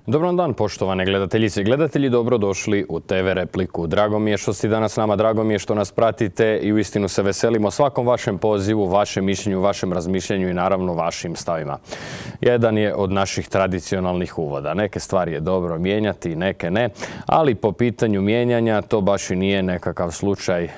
Dobar dan, poštovane gledateljice i gledatelji, dobrodošli u TV Repliku. Drago mi je što ste danas s nama, drago mi je što nas pratite i uistinu se veselimo svakom vašem pozivu, vašem mišljenju, vašem razmišljanju i naravno vašim stavima. Jedan je od naših tradicionalnih uvoda. Neke stvari je dobro mijenjati, neke ne, ali po pitanju mijenjanja to baš i nije nekakav slučaj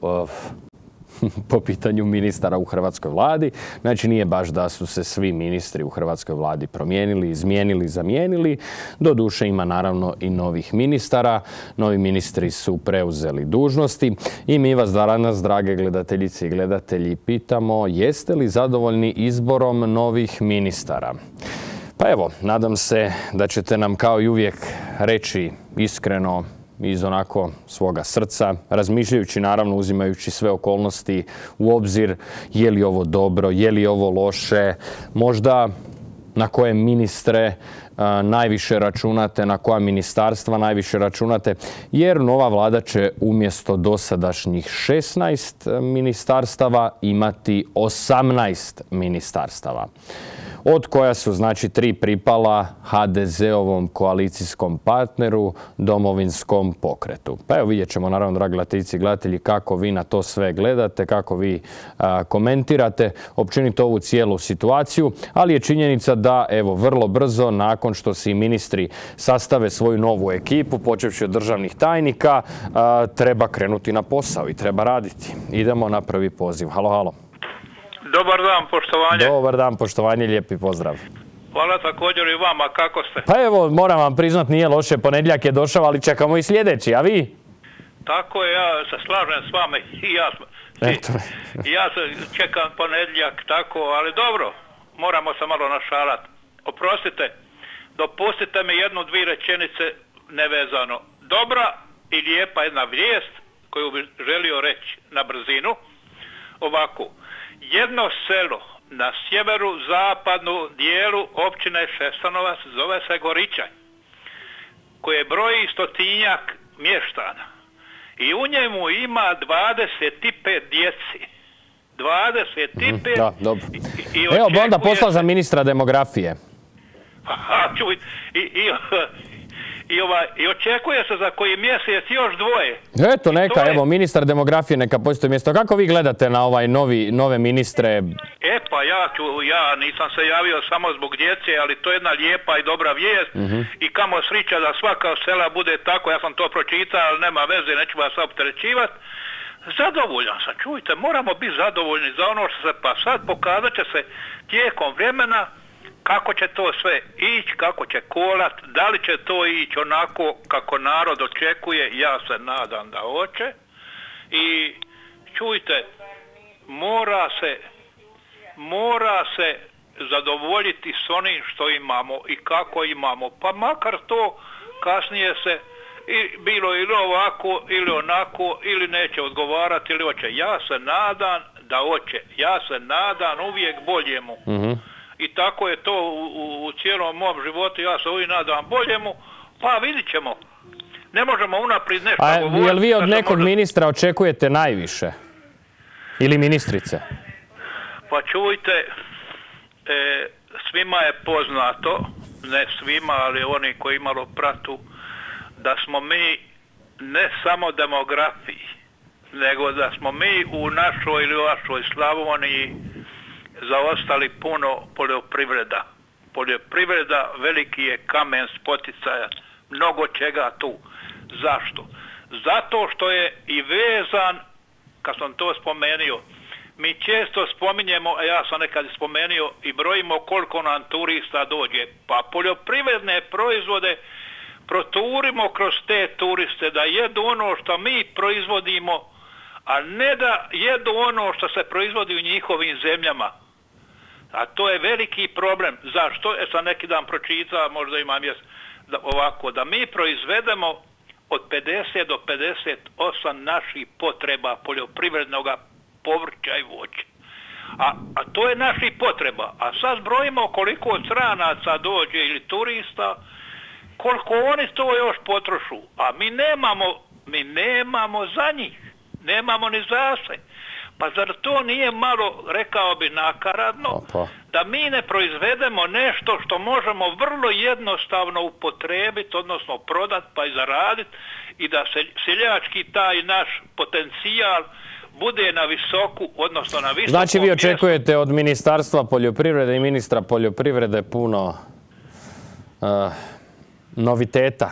po pitanju ministara u hrvatskoj vladi. Znači nije baš da su se svi ministri u hrvatskoj vladi promijenili, izmijenili, zamijenili. Doduše ima naravno i novih ministara. Novi ministri su preuzeli dužnosti i mi vas danas, drage gledateljice i gledatelji, pitamo jeste li zadovoljni izborom novih ministara? Pa evo, nadam se da ćete nam kao i uvijek reći iskreno iz onako svoga srca, razmišljajući naravno uzimajući sve okolnosti u obzir, je li ovo dobro, je li ovo loše, možda na koje ministre najviše računate, na koja ministarstva najviše računate, jer nova vlada će umjesto dosadašnjih 16 ministarstava imati 18 ministarstava, od koja su znači 3 pripala HDZ-ovom koalicijskom partneru, Domovinskom pokretu. Pa evo vidjet ćemo naravno, dragi gledateljice i gledatelji, kako vi na to sve gledate, kako vi komentirate općenito ovu cijelu situaciju, ali je činjenica da evo vrlo brzo nakon što si ministri sastave svoju novu ekipu, počevši od državnih tajnika, treba krenuti na posao i treba raditi. Idemo na prvi poziv. Halo, halo. Dobar dan, poštovanje. Dobar dan, poštovanje, lijepi pozdrav. Hvala također i vama, kako ste? Pa evo, moram vam priznat, nije loše, ponedjeljak je došao, ali čekamo i sljedeći, a vi? Tako je, ja se slažem s vama i ja se čekam ponedjeljak, tako, ali dobro, moramo se malo našalati. Oprostite, dopustite mi jednu, dvije rečenice nevezano. Dobra i lijepa jedna vijest koju bih želio reći na brzinu. Ovako, jedno selo na sjeveru-zapadnu dijelu općine Šestanovac zove se Goričanj, koje broji 100-tinjak mještana i u njemu ima 25 djeci. 25. Da, dobro. Evo bi onda poslao za ministra demografije. Čuj, i očekuje se za koji mjesec još dvoje. Eto neka, evo, ministar demografije neka postoji mjesto. Kako vi gledate na ovaj nove ministre? Pa ja nisam se javio samo zbog djece, ali to je jedna lijepa i dobra vijest i kamo srića da svaka sela bude tako, ja sam to pročitao, ali nema veze, neću vas opterećivati. Zadovoljan sam, čujte, moramo biti zadovoljni za ono što se pa sad pokazat će se tijekom vremena kako će to sve ići, kako će kolat, da li će to ići onako kako narod očekuje, ja se nadam da hoće. I čujte, mora se zadovoljiti s onim što imamo i kako imamo, pa makar to kasnije se bilo ili ovako ili onako ili neće odgovarati ili hoće. Ja se nadam da hoće, ja se nadam uvijek boljemu. I tako je to u cijelom mom životu, ja se uvijek nadam boljemu, pa vidit ćemo. Ne možemo unaprijed nešto govoriti. A jel vi od nekog ministra očekujete najviše? Ili ministrice? Pa čujte, svima je poznato, ne svima, ali oni koji malo pratu, da smo mi ne samo demografiji, nego da smo mi u našoj ili vašoj Slavoniji zaostali puno poljoprivreda. Poljoprivreda veliki je kamen spoticaja, mnogo čega tu. Zašto? Zato što je i vezan, kad sam to spomenuo, mi često spominjemo, a ja sam nekad spomenuo i brojimo koliko nam turista dođe, pa poljoprivredne proizvode proturimo kroz te turiste da jedu ono što mi proizvodimo, a ne da jedu ono što se proizvodi u njihovim zemljama. A to je veliki problem. Zašto? Sam neki dan pročitao, možda imam ovako, da mi proizvedemo od 50 do 58 naših potreba poljoprivrednog povrća i voća. A to je naših potreba. A sad zbrojimo koliko stranaca dođe ili turista, koliko oni to još potrošu. A mi nemamo za njih. Nemamo ni za se. Pa zar to nije malo, rekao bi, nakaradno, da mi ne proizvedemo nešto što možemo vrlo jednostavno upotrijebiti, odnosno prodati pa i zaraditi, i da se seljački taj naš potencijal bude na visoku, odnosno na visokom. Znači vi očekujete od Ministarstva poljoprivrede i ministra poljoprivrede puno noviteta?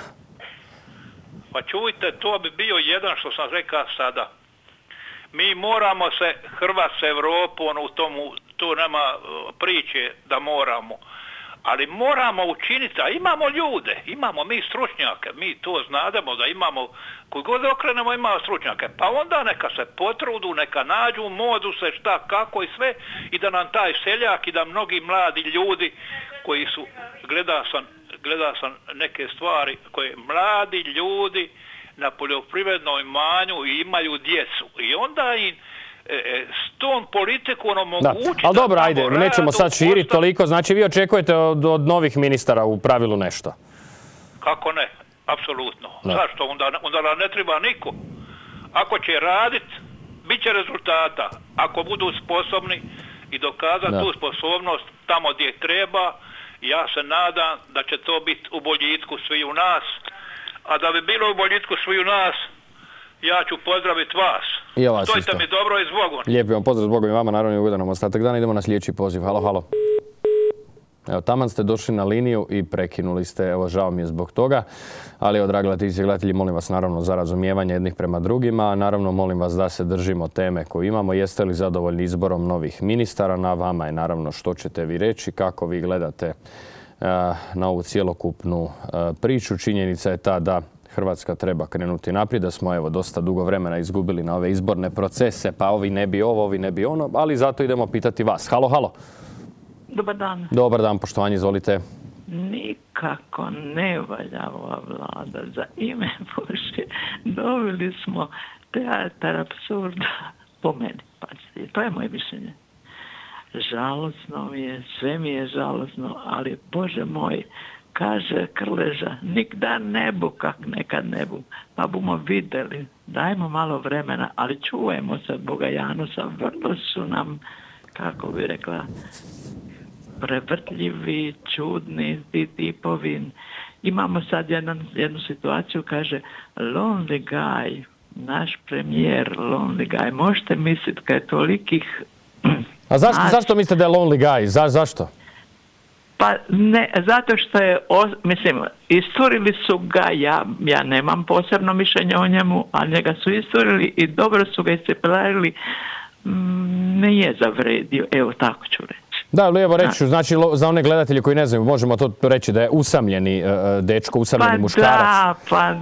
Pa čujte, to bi bio jedan, što sam rekao sada. Mi moramo se hrvati s Evropom, tu nema priče da moramo. Ali moramo učiniti, a imamo ljude, imamo mi stručnjake, mi to znademo da imamo, koji god okrenemo imamo stručnjake, pa onda neka se potrudu, neka nađu modu se šta, kako i sve, i da nam taj seljak i da mnogi mladi ljudi koji su, gleda sam neke stvari, koje mladi ljudi na poljoprivrednom imanju i imaju djecu i onda im s tom politikom omogućiti... Ali dobro, ajde, nećemo sad širiti toliko. Znači vi očekujete od novih ministara u pravilu nešto? Kako ne? Apsolutno. Zašto? Onda nam ne treba niko. Ako će raditi, bit će rezultata. Ako budu sposobni i dokazati tu sposobnost tamo gdje treba, ja se nadam da će to biti u boljitku svi u nas. A da bi bilo u boljitku svi u nas, ja ću pozdraviti vas. I vas Stojte isto. mi dobro i zbogom. Lijepi vam pozdrav, zbogom i vama, naravno i ugodan ostatak dana. Idemo na sljedeći poziv. Halo, halo. Evo, taman ste došli na liniju i prekinuli ste. Evo, žao mi je zbog toga. Ali, evo, dragi gledatelji, molim vas naravno za razumijevanje jednih prema drugima. Naravno, molim vas da se držimo teme koju imamo. Jeste li zadovoljni izborom novih ministara? Na vama je naravno što ćete vi reći, kako vi gledate na ovu cjelokupnu priču. Činjenica je ta da Hrvatska treba krenuti naprijed, da smo evo dosta dugo vremena izgubili na ove izborne procese, pa ovi ne bi ovo, ovi ne bi ono, ali zato idemo pitati vas. Halo, halo. Dobar dan. Dobar dan, poštovanje, izvolite. Nikako ne valja ova vlada, za ime Bože. Dobili smo teatar apsurda, po meni, pazite, to je moje mišljenje. Žalosno mi je, sve mi je žalosno, ali Bože moj, kaže Krleža, nikda ne bu kak nekad ne bu, pa bumo vidjeli, dajmo malo vremena, ali čuvajmo se Boga Janusa, vrlo su nam, kako bi rekla, prevrtljivi, čudni ti tipovi. Imamo sad jednu situaciju, kaže lonely guy, naš premijer lonely guy, možete misliti kad je tolikih... A zašto mislite da je lonely guy? Zašto? Pa ne, zato što je, mislim, isturili su ga, ja nemam posebno mišljenje o njemu, ali njega su isturili i dobro su ga isceplarili, nije zavredio, evo tako ću reći. Da, ali evo reći ću, znači za one gledatelje koji ne znaju, možemo to reći da je usamljeni dečko, usamljeni muškarac.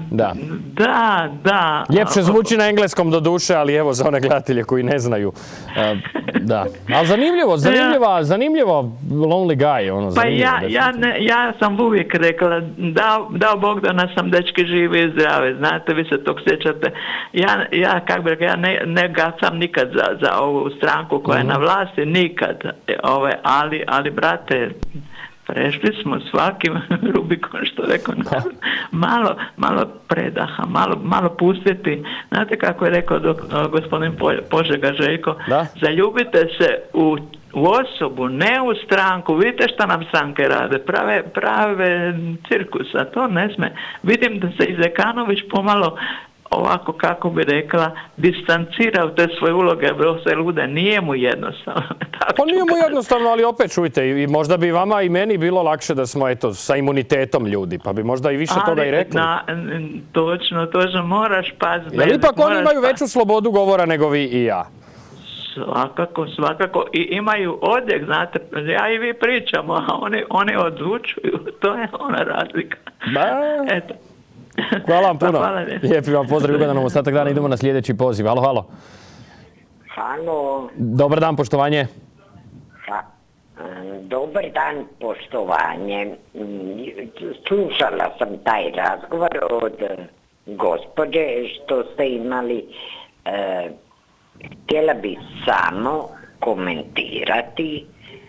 Da. Ljepše zvuči na engleskom do duše, ali evo za one gledatelje koji ne znaju. Da. Ali zanimljivo lonely guy. Pa ja sam uvijek rekla, dao Bog da nas sam dečki žive i zdrave, znate, vi se tog sjećate. Ja kako bi rekla, ja ne gacam nikad za ovu stranku koja je na vlasti, nikad. Ali brate, prešli smo svakim Rubikon, što rekao, malo predaha, malo pustiti. Znate kako je rekao gospodin Požega Željko, zaljubite se u osobu, ne u stranku. Vidite šta nam stranke rade, prave cirkusa, to ne sme. Vidim da se i Zekanović pomalo, ovako kako bi rekla, distancira u te svoje uloge, bilo se lude, nije mu jednostavno. Pa nije mu jednostavno, ali opet čujte, i možda bi vama i meni bilo lakše da smo sa imunitetom ljudi, pa bi možda i više toga i rekli. Točno, moraš paziti. Jer ipak oni imaju veću slobodu govora nego vi i ja. Svakako. I imaju odjek, znate, ja i vi pričamo, a oni odlučuju, to je ona razlika. Eto. Hvala vam puno. Lijepi vam pozdrav, ugodan nam ostatak dana. Idemo na sljedeći poziv. Halo, halo. Halo. Dobar dan, poštovanje. Dobar dan, poštovanje. Slušala sam taj razgovor od gospođe što ste imali. Htjela bi samo komentirati,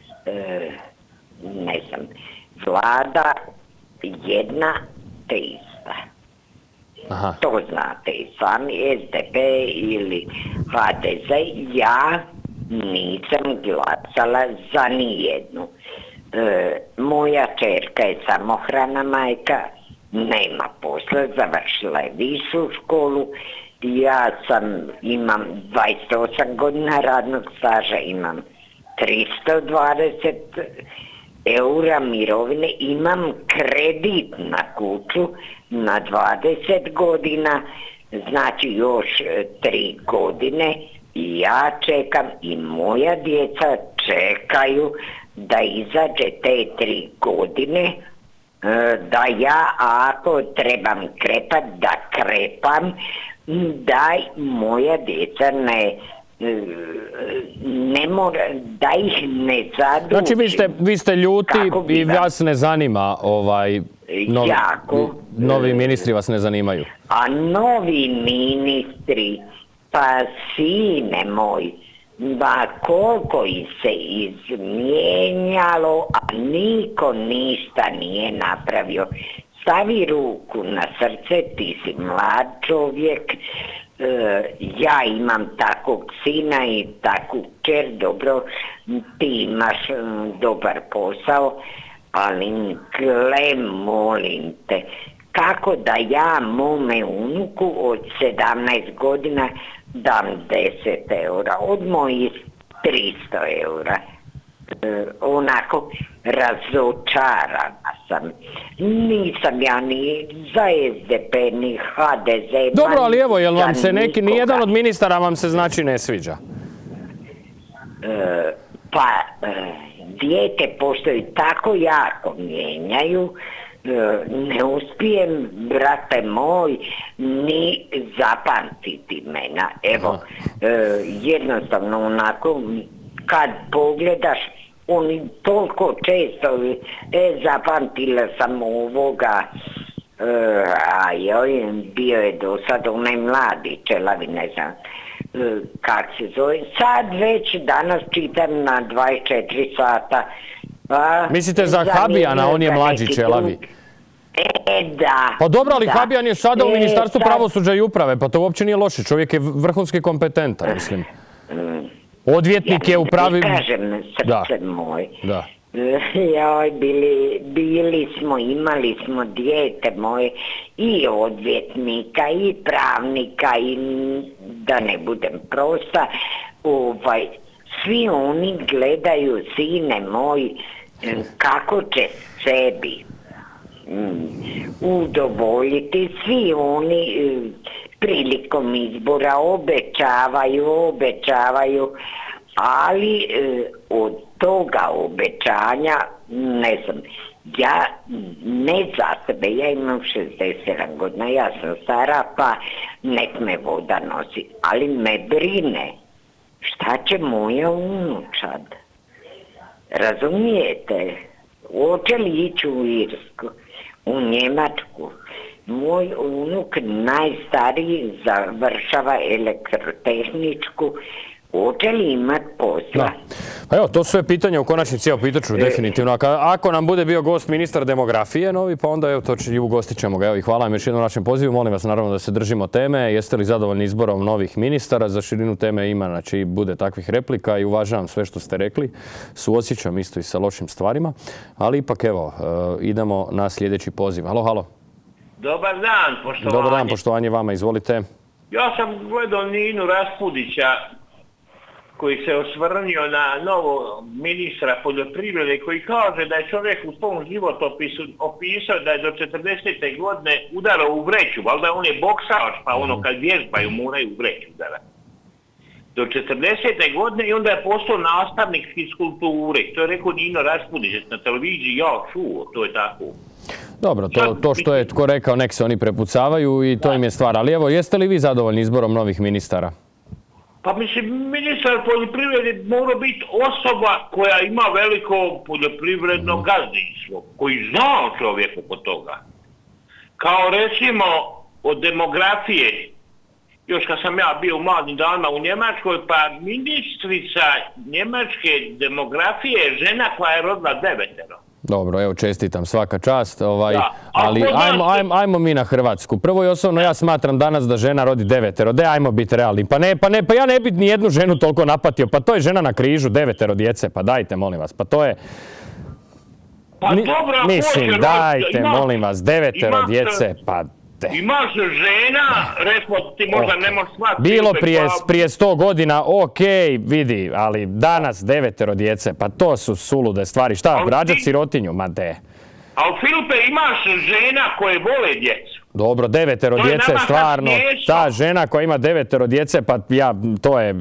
ne znam, vlada jedna te ista. Aha. To znate i sami, SDP ili HDZ, ja nisam glasala za nijednu. Moja čerka je samohrana majka, nema posla, završila je višu školu. Ja imam 28 godina radnog staža, imam 320 eura mirovine, imam kredit na kuću na 20 godina, znači još 3 godine i ja čekam i moja djeca čekaju da izađe te 3 godine, da ja ako trebam krepat, da krepam, da moja djeca ne mora, da ih ne zadučim. Znači vi ste ljuti i vas ne zanima novi ministri vas ne zanimaju. A novi ministri, pa sine moj, ba koliko ih se izmijenjalo, a niko ništa nije napravio. Stavi ruku na srce, ti si mlad čovjek, ja imam takvog sina i takvu kćer, dobro, ti imaš dobar posao, ali gle, molim te, kako da ja mome unuku od 17 godina dam 10 eura, od mojih 300 eura. Onako razočarana sam. Nisam ja ni za SDP, ni HDZ. Dobro, ali evo, jel vam se nijedan od ministara vam se znači ne sviđa? Dijete postoji tako jako mijenjaju, ne uspijem, brate moj, ni zapamtiti mena. Evo, jednostavno onako, kad pogledaš, oni toliko često, zapamtila sam ovoga, bio je do sad onaj mladi čelavi, ne znam kak se zove, sad već danas čitam na 24 sata. Mislite za Habijana, on je mlađi čelavi? Da. Pa dobro, ali Habijan je sada u Ministarstvu pravosuđa i uprave, pa to uopće nije loše, čovjek je vrhunski kompetentan, mislim. Odvjetnik je u pravi... Kažem, srce moj. Da. Joj, imali smo dijete moje i odvjetnika i pravnika i da ne budem prosta, svi oni gledaju, sine moj, kako će sebi udovoljiti, svi oni prilikom izbora obećavaju, ali od toga obećanja, ne znam, ja ne za sebe, ja imam 67 godina, ja sam stara, pa nek me voda nosi, ali me brine šta će moja unučad, razumijete, hoće li ići u Irsku, u Njemačku. Moj unuk najstariji završava elektrotehničku, hoće li imati posla? Pa evo, to su sve pitanja u konačnici, evo pitaću definitivno. Ako nam bude bio gost ministar demografije novi, pa onda evo to i ugostit ćemo ga. Evo i hvala vam još jednom na našem pozivu. Molim vas naravno da se držimo teme. Jeste li zadovoljni izborom novih ministara? Za širinu teme ima, znači bude takvih replika i uvažavam sve što ste rekli. Suosjećam isto i sa lošim stvarima. Ali ipak evo, idemo na sljedeći poziv. Halo, halo. Dobar dan, poštovanje. Dobar dan, poštovanje vama, izvolite. Ja sam gledao Ninu Raspudića koji se osvrnio na novo ministra poljoprivrede koji kaže da je čovjek u svom životopisu opisao da je do 40. godine udarao u vreću, valjda on je boksač pa ono kad vježbaju moraju u vreću udarati. Do 40. godine i onda je postao nastavnik fiskulture. To je rekao Nino Raspudić na televiziji, ja čuo, to je tako. Dobro, to što je tko rekao, nek se oni prepucavaju i to im je stvar. Ali evo, jeste li vi zadovoljni izborom novih ministara? Pa mislim, ministar poljoprivrede mora biti osoba koja ima veliko poljoprivredno gazdinstvo, koji zna čovjek oko toga. Kao recimo od demografije, još kad sam ja bio u mladim danima u Njemačkoj, pa ministrica njemačke demografije je žena koja je rodila 9. Dobro, evo čestitam, svaka čast, Da. ali ajmo mi na Hrvatsku. Prvo i osnovno ja smatram danas da žena rodi 9, ajmo biti realni. Pa ja ne bi ni jednu ženu toliko napatio, pa to je žena na križu, 9 djece, pa dajte molim vas, pa to je... Pa dobro, mislim, dajte molim vas, 9 djece, pa... Imaš žena, recimo ti možda ne možeš shvatiti... Bilo prije 100 godina, okej, vidi, ali danas 9 djece, pa to su sulude stvari. Šta, rađat sirotinju, ma de. Ali Filipe, imaš žena koje vole djecu. Dobro, 9 djece, stvarno, ta žena koja ima 9 djece, pa to je...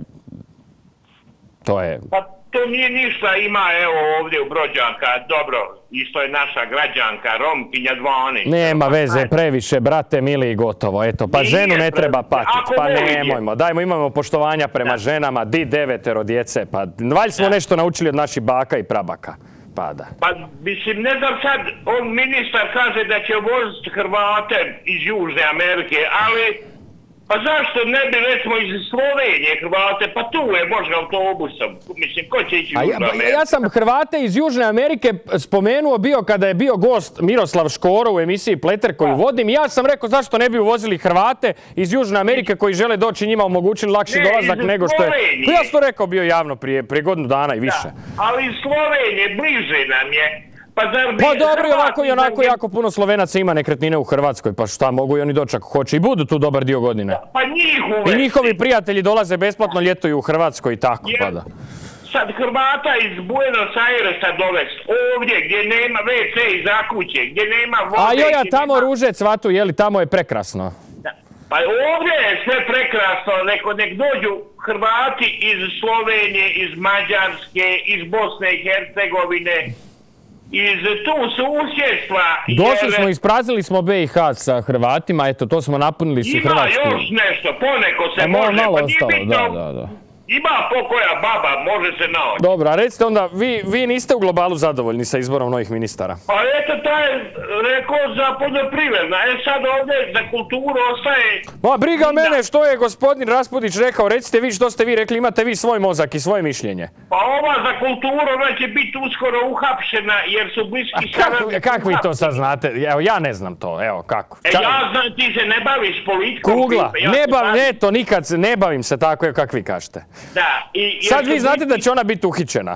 Pa to nije ništa, ima evo ovdje u Brođanka, dobro, isto je naša građanka, Romkinja Dvani. Nema veze, previše, brate mili i gotovo, eto, pa ženu ne treba patiti, pa nemojmo, dajmo, imamo poštovanja prema ženama, di 9 djece, pa valj smo nešto naučili od naših baka i prabaka. Pa da. Pa mislim, ne znam sad, on ministar kaže da će voziti Hrvate iz Južne Amerike, ali pa zašto ne bi recimo iz Slovenije Hrvate, pa tu je možda autobusom, mislim, ko će ići u Južnu Ameriku? Ja sam Hrvate iz Južne Amerike spomenuo bio kada je bio gost Miroslav Škoro u emisiji Pleter koju vodim, i ja sam rekao zašto ne bi uvozili Hrvate iz Južne Amerike koji žele doći, njima omogućili lakši dolazak nego što je... Ja sam to rekao bio javno prije godinu dana i više. Ali iz Slovenije bliže nam je. Pa dobro, i onako jako puno Slovenaca ima nekretnine u Hrvatskoj, pa šta, mogu i oni doći ako hoće i budu tu dobar dio godine. Pa i njihovi prijatelji dolaze besplatno, ljetuju u Hrvatskoj i tako, pa da. Sad Hrvata iz Buenos Airesa dovesti ovdje gdje nema WC iza kuće, gdje nema vode... A joja, tamo ruže cvatu, jeli, tamo je prekrasno. Pa ovdje je sve prekrasno, nek dođu Hrvati iz Slovenije, iz Mađarske, iz Bosne i Hercegovine, iz tu susjedstva. Došli smo, ispraznili smo BiH sa Hrvatima, eto, to smo napunili su Hrvatsku. Ima još nešto, poneko se može. Malo ostalo, da. Ima pokoja baba, može se naći. Dobro, a recite onda, vi niste u globalu zadovoljni sa izborom novih ministara? Pa eto, taj rekao za poljoprivredna, sad ovdje za kulturu ostaje... Ma briga mene što je gospodin Raspudić rekao, recite vi što ste vi rekli, imate vi svoj mozak i svoje mišljenje. Pa ova za kulturu, ona će biti uskoro uhapšena jer su bliski saradnici. Kako vi to sad znate? Evo, ja ne znam to, evo, kako? Ja znam, ti se ne baviš politikom. Kugla, nikad se ne bavim se tako, evo kako vi kažete. Da, sad vi znate da će ona biti uhićena?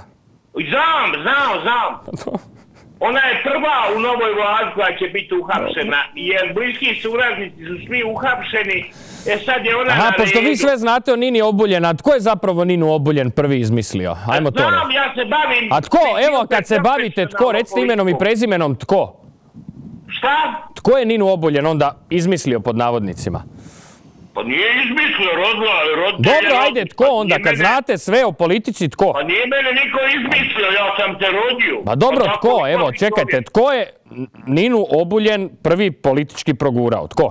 Znam. Ona je prva u novoj vladi koja će biti uhapšena, jer bliski suradnici su svi uhapšeni, sad je ona na redu. Aha, pošto vi sve znate o Nini Obuljen, a tko je zapravo Ninu Obuljen prvi izmislio? Ajmo to reći. Znam, ja se bavim... A tko, evo kad se bavite, tko, recite imenom i prezimenom, tko? Šta? Tko je Ninu Obuljen onda izmislio pod navodnicima? Pa nije izmislio, roditelj... Dobro, ajde, tko onda, kad znate sve o politici, tko? Pa nije mene niko izmislio, ja sam te rodio. Pa dobro, tko, evo, čekajte, tko je Ninu Obuljen prvi politički progurao, tko?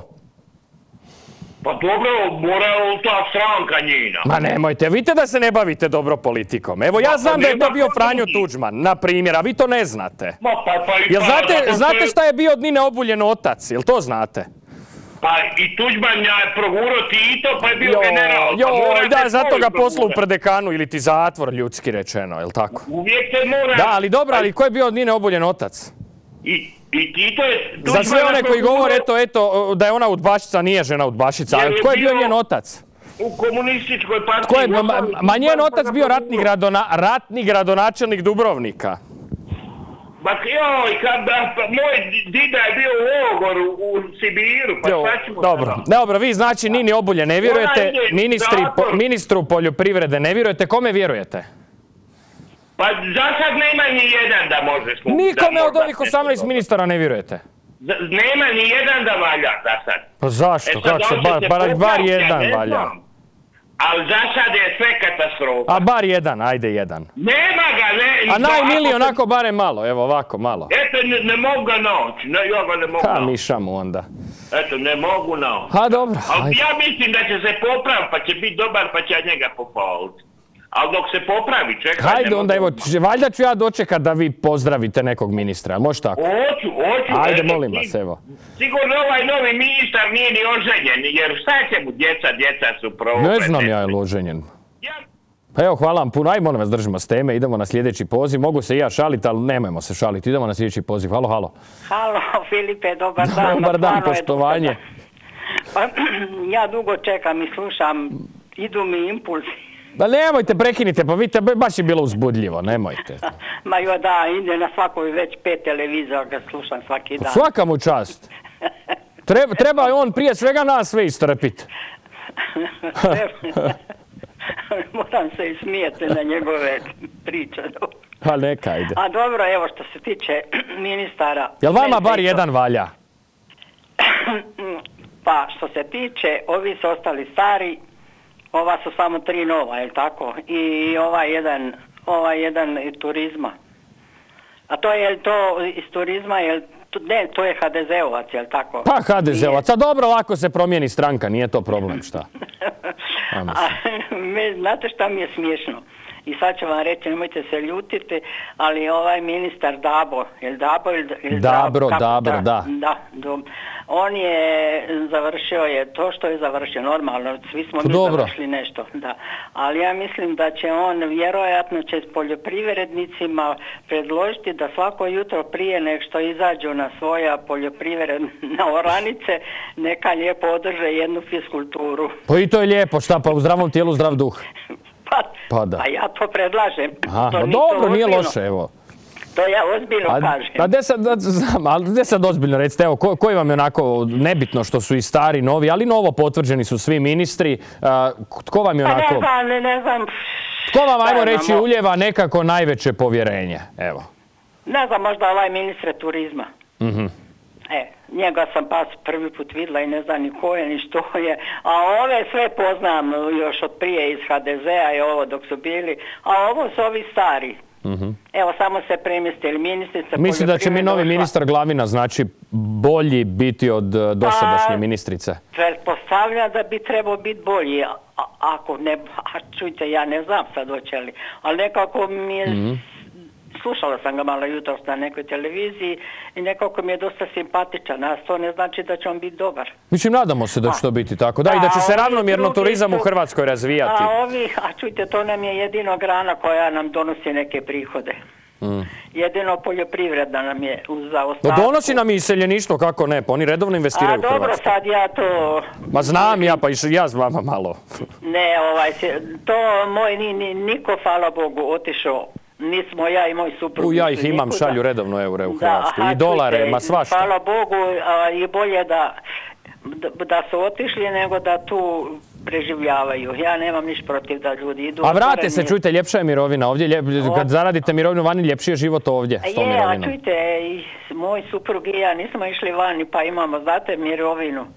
Pa dobro, morao ta stranka njena. Ma nemojte, vidite da se ne bavite dobro politikom. Evo, ja znam da je to bio Franjo Tuđman, na primjer, a vi to ne znate. Jel znate šta je bio od Nine Obuljen otac, jel to znate? Pa i Tuđman je progurao Tito, pa je bio general. Da, zato ga poslao u Prdekanu ili ti zatvor, ljudski rečeno, jel tako? Uvijek se mora... Da, ali dobro, ali ko je bio od Nine Obuljen otac? I Tito je... Za sve one koji govore, eto, da je ona udbašica, nije žena udbašica, ali tko je bio njen otac? U komunističkoj partiji... Ma njen otac bio ratni gradonačelnik Dubrovnika. Ma joj, moj dida je bio u logoru u Sibiru, pa šta ćemo... Dobro, vi znači Nini Obuljen ne vjerujete, ministru poljoprivrede ne vjerujete, kome vjerujete? Pa za sad nema ni jedan da može... Nikome od ovih 18 ministara ne vjerujete? Nema ni jedan da valja za sad. Pa zašto? Kako se bar jedan valja? Ali za sad je sve katastrofa. A bar jedan, ajde jedan. Nema ga, ne... A najmiliji onako barem malo, evo ovako malo. Eto, ne mogu ga naći, ja ga ne mogu naći. Mišamo onda. Eto, ne mogu naći. Ha, dobro, ali ajde. Ja mislim da će se popraviti, pa će biti dobar, pa će ja njega pohvaliti. Ali dok se popravi, čekaj... Hajde onda, evo, valjda ću ja dočekat da vi pozdravite nekog ministra, može tako? Hoću. Ajde, molim vas, evo. Sigurno ovaj novi ministar nije ni oženjen, jer šta će mu djeca su provode. Ne znam ja je li oženjen. Pa evo, hvala vam puno. Aj, molim vas, držimo s teme. Idemo na sljedeći poziv. Mogu se i ja šaliti, ali nemojmo se šaliti. Idemo na sljedeći poziv. Halo, halo. Halo, Filipe, dobar dan. Dobar dan, poštovanje. Pa, ja dugo čekam i slušam, idu mi impulsi. Da nemojte, prekinite, pa vidite, baš je bilo uzbudljivo, nemojte. Ma jo da, ide na svakoj već 5 televizora ga slušam svaki dan. Svaka mu čast. Treba on prije svega nas sve istrpiti. Moram se i smijeti na njegove priče. Pa neka ide. A dobro, evo što se tiče ministara. Jel vama bar jedan valja? Pa što se tiče, ovi su ostali stari, ova su samo 3 nova, je li tako? I ovaj jedan iz turizma. A to je to iz turizma, ne, to je HDZ-ovac, je li tako? Pa HDZ-ovac, a dobro, lako se promijeni stranka, nije to problem, šta? Znate šta mi je smiješno? I sad ću vam reći, nemojte se ljutiti, ali ovaj ministar Dabo, Dabro, da. On je završio to što je završio, normalno, svi smo mi završili nešto, da. Ali ja mislim da će on vjerojatno će s poljoprivrednicima predložiti da svako jutro prije nek što izađu na svoja poljoprivredne oranice, neka lijepo održe jednu fiskulturu. Pa i to je lijepo, šta pa u zdravom tijelu zdrav duh. Pa ja to predlažem. Dobro, nije loše, evo. To ja ozbiljno kažem. Ali gdje sad ozbiljno recite, evo, koji vam je onako nebitno što su i stari, novi, ali novo potvrđeni su svi ministri, tko vam je onako... Ne znam. Tko vam, ajmo reći, uljeva nekako najveće povjerenje, evo? Ne znam, možda ovaj ministre turizma. Njega sam pas prvi put vidjela i ne znam ni ko je, ni što je. A ove sve poznam još od prije iz HDZ-a i ovo dok su bili. A ovo su ovi stari. Evo, samo se premjestili ministrica. Mislim da će mi novi ministar Glavina, znači, bolji biti od dosadašnje ministrice? Pretpostavljam da bi trebao biti bolji. Ako ne, čujte, ja ne znam sad hoće li. Ali nekako mi je... Slušala sam ga malo jutros na nekoj televiziji i nekako mi je dosta simpatičan, a to ne znači da će on biti dobar. Mislim, nadamo se da će to biti tako. Da, i da će se ravnomjerno turizam u Hrvatskoj razvijati. A čujte, to nam je jedino grana koja nam donosi neke prihode. Jedino poljoprivredna nam je uz zaostatku. Donosi nam i iseljeništvo, kako ne, pa oni redovno investiraju u Hrvatsku. A dobro, sad ja to... Ma znam ja, pa ja s vama malo. Ne, to moj niko, hvala Bogu, otišao. Nismo ja i moj suprug. Ja ih imam, šalju redovno eure u Hrvatsku. I dolare, ma svašta. Hvala Bogu, i bolje da su otišli nego da tu preživljavaju. Ja nemam niš protiv da ljudi idu. A vrate se, čujte, ljepša je mirovina ovdje. Kad zaradite mirovinu vani, ljepši je život ovdje s tom mirovinom. A čujte, moj suprug i ja nismo išli vani, pa imamo, znate, mirovinu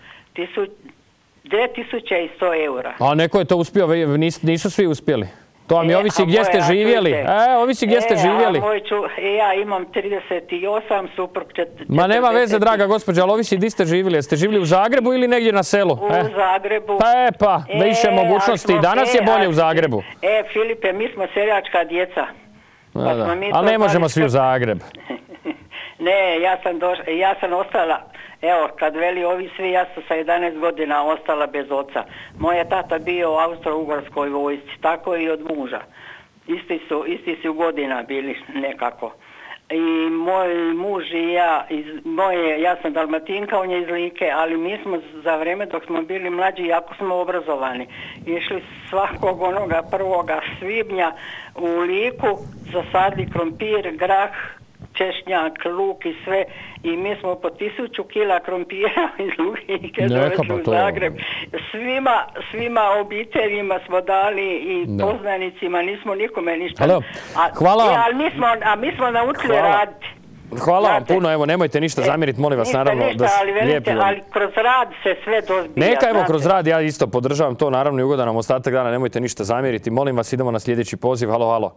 2100 eura. A neko je to uspio, nisu svi uspjeli. To vam je ovisi gdje ste živjeli. Ovisi gdje ste živjeli. Ja imam 38, suprug 40. Ma nema veze, draga gospođa, ali ovisi gdje ste živjeli. Jeste živjeli u Zagrebu ili negdje na selu? U Zagrebu. Pa, više mogućnosti. I danas je bolje u Zagrebu. Filipe, mi smo seljačka djeca. Ali ne možemo svi u Zagreb. Ne, ja sam ostala, evo, kad veli ovi svi, ja sam sa 11 godina ostala bez oca. Moj je tata bio u Austro-Ugarskoj vojsci, tako i od muža. Isti su godina bili nekako. I moj muž i ja sam Dalmatinka, on je iz Like, ali mi smo za vrijeme dok smo bili mlađi, jako smo obrazovani. Išli svakog onoga 1. svibnja u Liku, zasadili krompir, grah, češnjak, luk i sve, i mi smo po 1000 kila krompira iz Like došli u Zagreb. Svima obiteljima smo dali i poznanicima, nismo nikome ništa. Hvala vam. A mi smo naučili raditi. Hvala vam puno, evo, nemojte ništa zamjeriti, molim vas, naravno. Ali kroz rad se sve dozbija. Neka, evo, kroz rad, ja isto podržavam to, naravno, i ugodan nam ostatak dana, nemojte ništa zamjeriti. Molim vas, idemo na sljedeći poziv. Halo.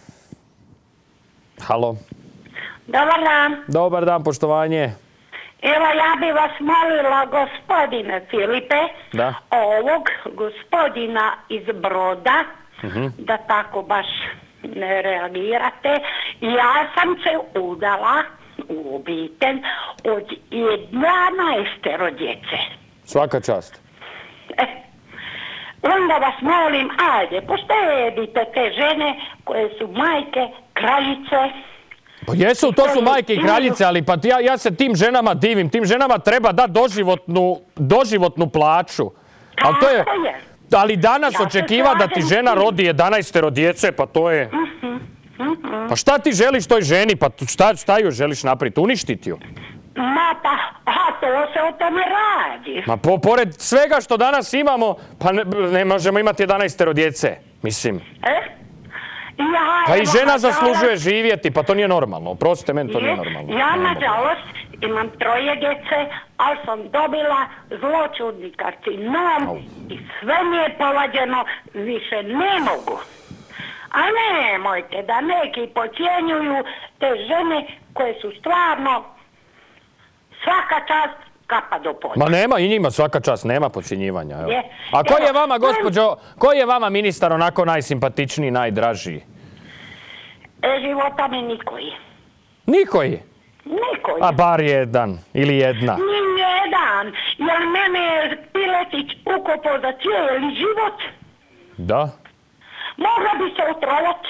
Dobar dan. Dobar dan, poštovanje. Evo, ja bi vas molila, gospodine Filipe, ovog gospodina iz Broda, da tako baš ne reagirate. Ja sam se udala u obitelj od 11 djece. Svaka čast. onda vas molim, ajde, poštedite te žene koje su majke, kraljice. Pa jesu, to su majke i kraljice, ali pa ja se tim ženama divim. Tim ženama treba dati doživotnu plaću. Ali danas očekiva da ti žena rodi 11 djece, pa to je... Pa šta ti želiš toj ženi? Pa šta ju želiš napraviti? Uništiti ju? Ma pa, to se o tome radi. Ma pored svega što danas imamo, pa ne možemo imati 11 djece, mislim. Pa i žena zaslužuje živjeti, pa to nije normalno. Oprostite, meni to nije normalno. Ja, nažalost, imam 3 djece, ali sam dobila zloćudni karcinom i sve mi je polađeno, više ne mogu. A nemojte da neki podcjenjuju te žene koje su stvarno svaka čast kapa do poda. Ma nema i njima svaka čast, nema podcjenjivanja. A koji je vama, gospođo, koji je vama ministar onako najsimpatičniji, najdražiji? Života mi nikoji. Nikoji? Nikoji. A bar jedan ili jedna? Nijedan, jer mene je Piletić ukopao za cijeli život. Da? Mogla bi se otrovati.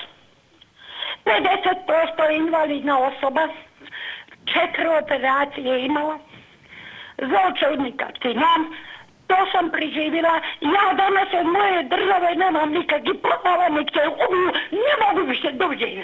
50% invalidna osoba, 4 operacije imala, zloćudni karcinom, to sam preživjela. Ja danas od moje države nemam nikakvih prava, ne mogu više dođe.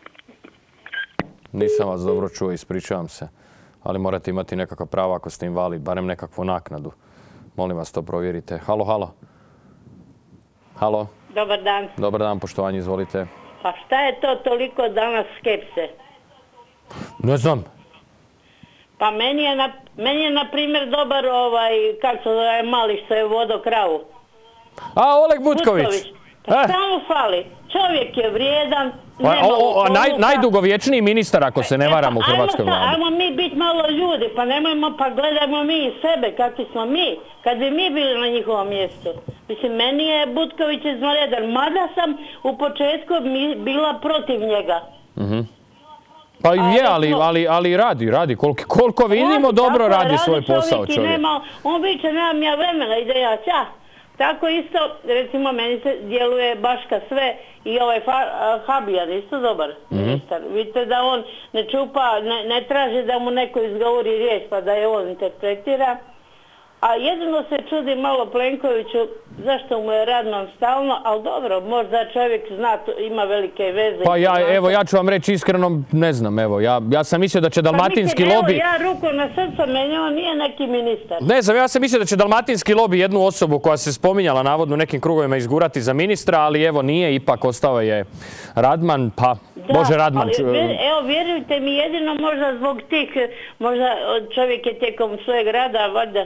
Nisam vas dobro čuo, ispričavam se. Ali morate imati nekakva prava ako ste invalid, barem nekakvu naknadu. Molim vas, to provjerite. Halo, halo. Halo. Dobar dan. Dobar dan, poštovanje, izvolite. Pa šta je to toliko danas skepse? Ne znam. Pa meni je na primjer dobar kako se zove mali što je vodo kravu. A, Oleg Butković. Pa šta mu fali? Čovjek je vrijedan. Najdugovječniji ministar, ako se ne varam, u hrvatskoj vladi. Ajmo mi biti malo ljudi, pa nemojmo, pa gledajmo mi i sebe, kakvi smo mi, kad bi mi bili na njihovom mjestu. Mislim, meni je Butković izvanredan, mada sam u početku bila protiv njega. Pa je, ali radi. Koliko vidimo, dobro radi svoj posao čovjek. On viče, nemam ja vremena, ide ja ća. Tako isto, recimo, meni se djeluje Baška sve i ovaj Habijan, isto dobar ministar. Vidite da on ne čupa, ne traži da mu neko izgovori riječ pa da je on interpretira. A jedino se čudi malo Plenkoviću zašto mu je Radman stalno, ali dobro, možda čovjek zna, ima velike veze. Pa ja ću vam reći iskreno, ne znam, ja sam mislio da će dalmatinski lobby... Ja ruku na srca, meni on nije neki ministar. Ne znam, ja sam mislio da će dalmatinski lobby jednu osobu koja se spominjala navodno u nekim krugovima izgurati za ministra, ali evo nije, ipak ostao je Radman, pa Bože Radman. Evo, vjerujte mi, jedino možda zbog tih, možda čovjek je tijekom svojeg rada valjda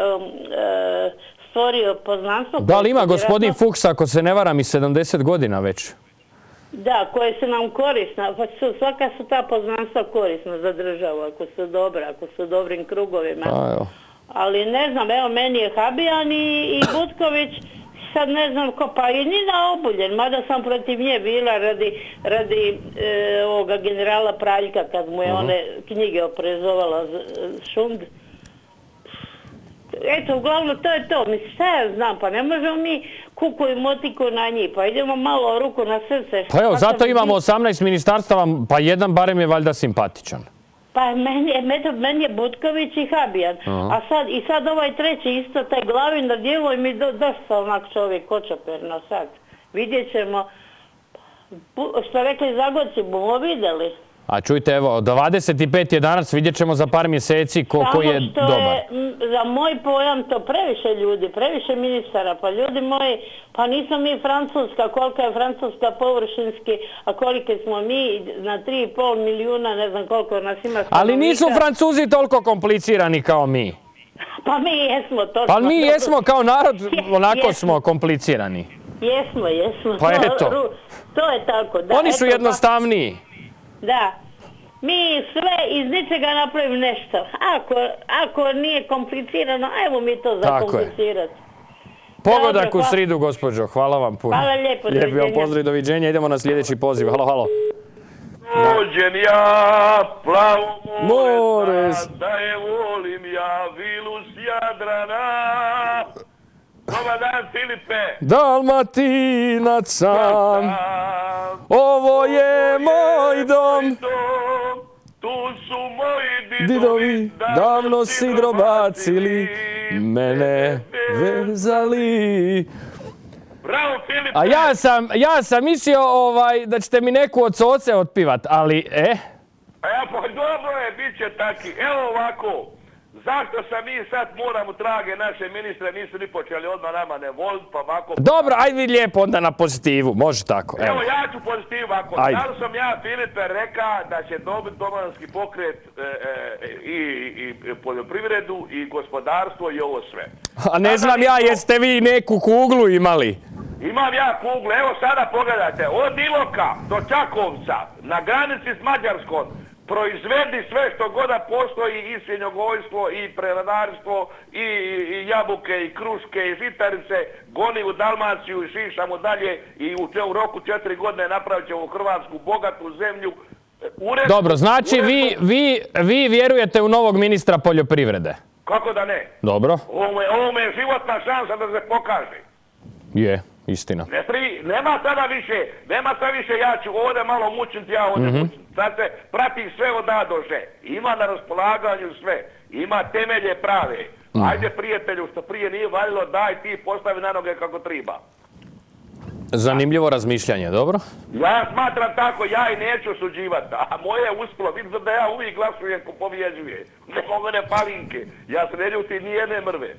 stvorio poznanstvo. Da li ima gospodin Fuchs, ako se ne varam, i 70 godina već? Da, koje su nam korisna. Pa svaka su ta poznanstva korisna za državu, ako su dobra, ako su dobrim krugovima. Pa evo. Ali ne znam, evo meni je Habijan i Butković, sad ne znam ko, pa i Nina Obuljen, mada sam protiv nje bila radi ovoga generala Praljka kad mu je one knjige oprezovala Šund. Eto, uglavnom to je to. Mislim, šta ja znam, pa ne možemo mi kuku i motiku na njih, pa idemo malo ruku na srce. Pa evo, zato imamo 18 ministarstava, pa jedan barem je valjda simpatičan. Pa meni je Butković i Habijan. A sad ovaj treći isto, taj Glavin na djelo i mi dosta onak čovjek kočoperno sad. Vidjet ćemo, što rekli Zagorci, bomo vidjeli. A čujte, evo, 25.11. vidjet ćemo za par mjeseci koji je dobar. Samo što je za moj pojam to previše ljudi, previše ministara. Pa ljudi moji, pa nismo mi Francuska, kolika je Francuska površinski, a kolike smo mi na 3,5 milijuna, ne znam koliko nas ima stanovnika. Ali nisu Francuzi toliko komplicirani kao mi. Pa mi jesmo, točno. Pa mi jesmo kao narod, onako smo komplicirani. Jesmo. Pa eto. To je tako. Oni su jednostavniji. Da. Mi sve iz ničega napravimo nešto. Ako nije komplicirano, ajmo mi to zakomplicirati. Pogodak u sridu, gospođo. Hvala vam puno. Hvala lijepo, doviđenja. Lijepi vam pozdrav i doviđenja. Idemo na sljedeći poziv. Halo. Rođen ja, plavo more, more, da je volim ja, vilu s Jadrana. Dobar dan, Filipe. Dalmatinac sam, ovo je moj dom. Tu su moji didovi, davno sidro bacili, mene vezali. Bravo, Filipe. A ja sam mislio da ćete mi neku od Coce otpivat, ali Pa dobro je, bit će taki. Evo ovako, zašto sam mi sad moram u trage naše ministre, nisu ni počeli odmah nama ne volit, pa ovako... Dobro, ajde vi lijepo onda na pozitivu, može tako. Evo ja ću pozitivu ovako. Da li sam ja, Filipe, reka da će dobiti Domovinski pokret i poljoprivredu i gospodarstvo i ovo sve? A ne znam ja, jeste vi neku kuglu imali? Imam ja kuglu, evo sada pogledajte, od Iloka do Čakovca, na granici s Mađarskom, proizvedi sve što god da postoji, i svinjogojstvo, i preradarstvo, i jabuke, i kruške, i žitarice, goni u Dalmaciju i šišamo dalje i u roku 4 godine napravit ćemo Hrvatsku bogatu zemlju. Dobro, znači vi vjerujete u novog ministra poljoprivrede? Kako da ne? Dobro. Ovo je životna šansa da se pokaže. Je, istina. Nema sada više, ja ću ovdje malo mučiti, ja ovdje mučim. Sad se prati sve od A do Ž. Ima na raspolaganju sve. Ima temelje prave. Ajde prijatelju, što prije nije valjilo, daj ti postavi na noge kako treba. Zanimljivo razmišljanje, dobro? Ja smatram tako, ja i neću osuđivati. A moje je uspjelo, vidim da ja uvijek glasujem ko pobjeđuje. Ne mogu ne palinke. Ja se ne ljutim ni jedne mrve.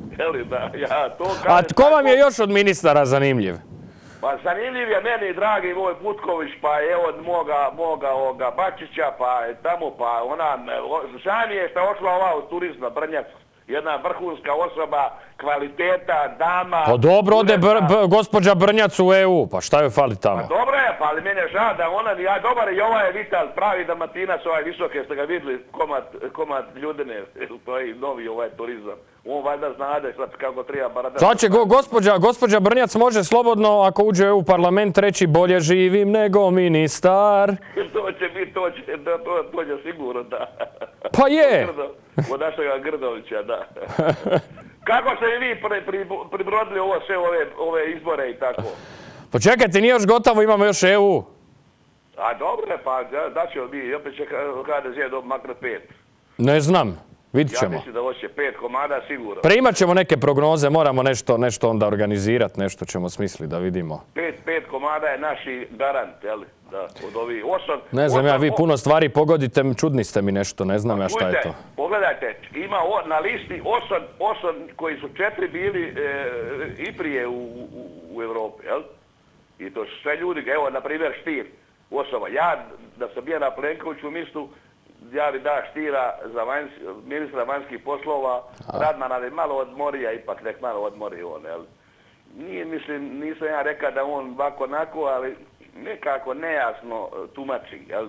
A tko vam je još od ministara zanimljiv? Pa zanimljiv je meni, dragi moj Butković, pa je od moga Bačića, pa je tamo, pa ona, žao mi je što je ošla ova od turizma, Brnjac, jedna vrhunska osoba, kvaliteta, dama... Pa dobro, ode gospođa Brnjac u EU, pa šta joj fali tamo? Pa dobro je, pa ali meni je žao da ona, dobar je i ovaj Vital, pravi Dalmatinac, ovaj visoke, ste ga vidjeli, komad Ljudine, to je novi ovaj turizam. On valjda znade sad kako treba baradati. Sad će gospođa Brnjac može slobodno, ako uđe u parlament, reći bolje živim nego ministar. To će biti, to će sigurno, da. Pa je! Od našega Grdovića, da. Kako ste i vi pribrodili sve ove izbore i tako? Pa čekajte, nije još gotovo, imamo još EU. A dobro, pa da ćemo mi, opet će HDZ dobiti makar 5. Ne znam, vidit ćemo. Ja mislim da hoće 5 komada sigurno. Primat ćemo neke prognoze, moramo nešto onda organizirati, nešto ćemo smisliti da vidimo. 5 komada je naši garant, jel? Da, od ovih 8... Ne znam ja, vi puno stvari pogodite, čudni ste mi nešto, ne znam ja šta je to. Pogledajte, ima na listi 8 koji su 4 bili i prije u Evropi, jel? I to su sve ljudi, evo, na primjer, Stier, osoba. Ja, da sam bio na Plenkoviću mistu, ja bi da Stiera za ministra vanjskih poslova, Radmana bi malo odmorio, ipak nek malo odmorio on, jel? Nisam ja rekao da on ovako onako, ali nekako nejasno tumači, jel?